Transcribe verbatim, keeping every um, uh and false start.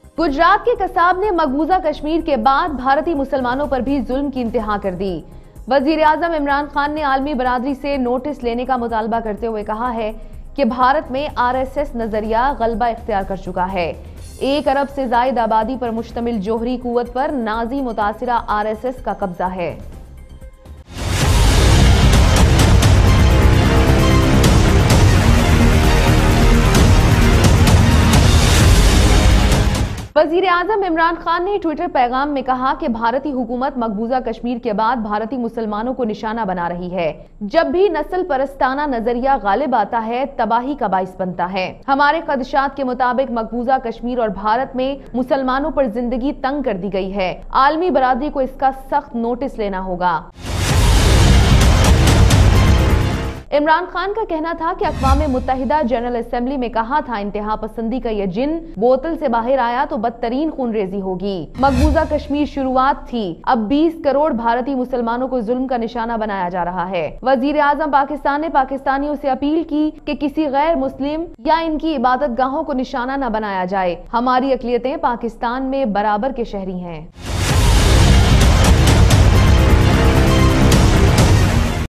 गुजरात के कसाब ने मकबूजा कश्मीर के बाद भारतीय मुसलमानों पर भी जुल्म की इंतहा कर दी। वजीर आजम इमरान खान ने आलमी बरादरी से नोटिस लेने का मुतालबा करते हुए कहा है कि भारत में आर एस एस नजरिया गलबा इख्तियार कर चुका है। एक अरब से जायद आबादी पर मुश्तमिल जोहरी कुव्वत पर नाजी मुतासिरा आर एस एस का कब्जा है। वजीर आजम इमरान खान ने ट्विटर पैगाम में कहा कि भारतीय हुकूमत मकबूजा कश्मीर के बाद भारतीय मुसलमानों को निशाना बना रही है। जब भी नस्ल परस्ताना नजरिया गालिब आता है, तबाही का बाइस बनता है। हमारे खदशात के मुताबिक मकबूजा कश्मीर और भारत में मुसलमानों पर जिंदगी तंग कर दी गई है। आलमी बरादरी को इसका सख्त नोटिस लेना होगा। इमरान खान का कहना था कि अक़वाम मुत्तहिदा जनरल असेंबली में कहा था, इंतहा पसंदी का यह जिन बोतल से बाहर आया तो बदतरीन खूनरेजी होगी। मकबूजा कश्मीर शुरुआत थी, अब बीस करोड़ भारतीय मुसलमानों को जुल्म का निशाना बनाया जा रहा है। वजीर आजम पाकिस्तान ने पाकिस्तानियों से अपील की कि किसी गैर मुस्लिम या इनकी इबादत गाहों को निशाना न बनाया जाए। हमारी अक़लियतें पाकिस्तान में बराबर के शहरी हैं।